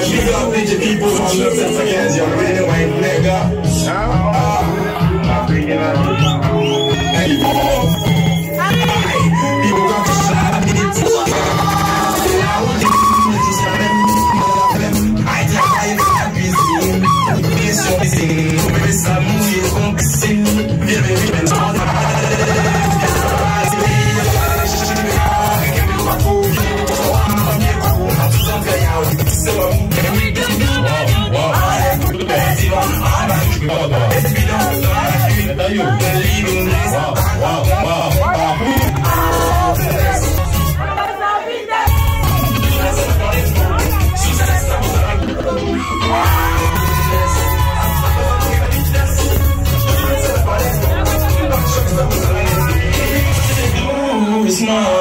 People on the fence against you, really white nigga. People got to shine me. I It's not